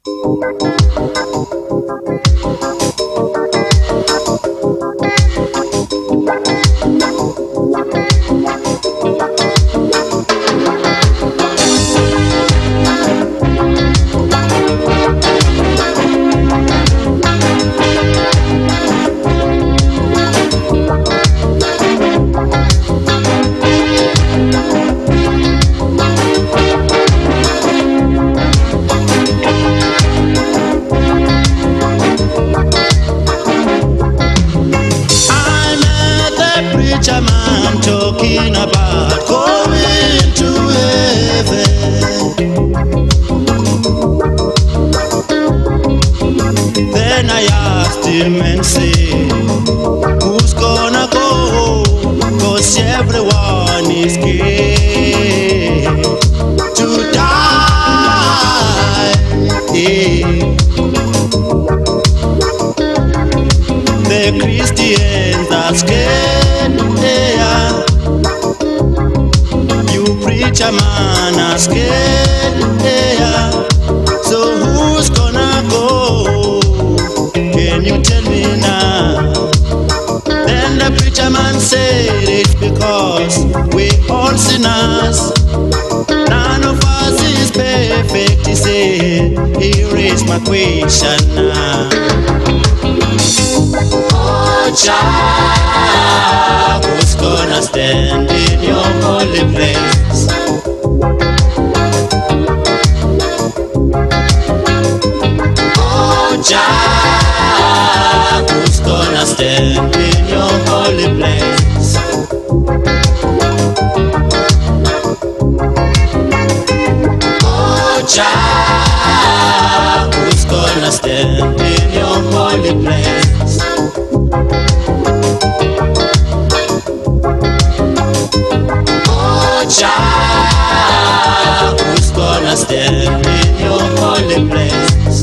Man talking about going to heaven. Then I asked him and said, who's gonna go? 'Cause everyone is scared to die. The Christians are scared. You preacher man are scared. So who's gonna go? Can you tell me now? Then the preacher man said, it's because we all sinners. None of us is perfect. He said, here is my question now. Oh, child, who's gonna stand in your holy place? Oh, child, who's gonna stand in your holy place? Oh, child, who's gonna stand in your holy place? Child, who's gonna stand in your holy place?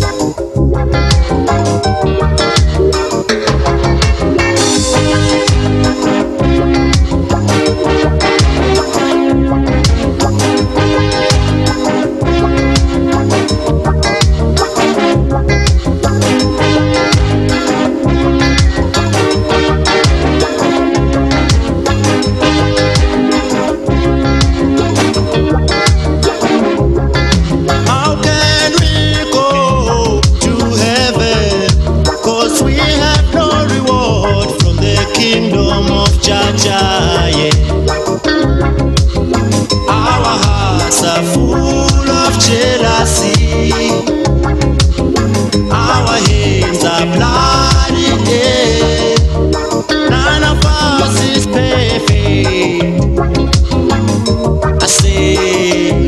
Kingdom of Jaja, yeah. Our hearts are full of jealousy. Our hands are bloody, yeah. None of us is perfect. I say,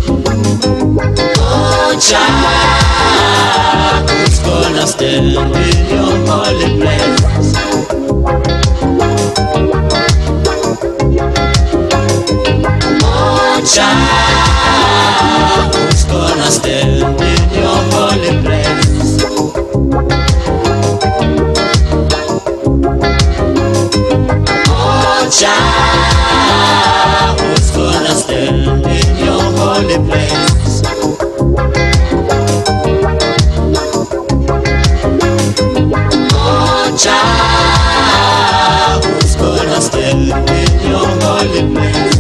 oh, child, who's gonna stand in your holy place? Child, who's gonna stand in your holy place? Oh, child, who's gonna stand in your holy place? Oh, child, who's gonna stand in your holy place?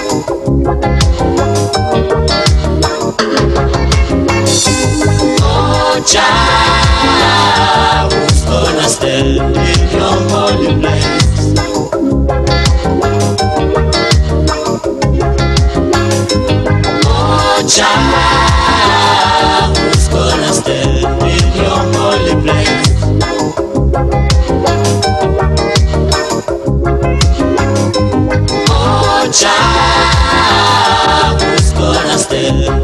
Child, who's gonna stand in your holy place? Oh, child, who's gonna stand in your holy place? Oh, child, who's gonna stand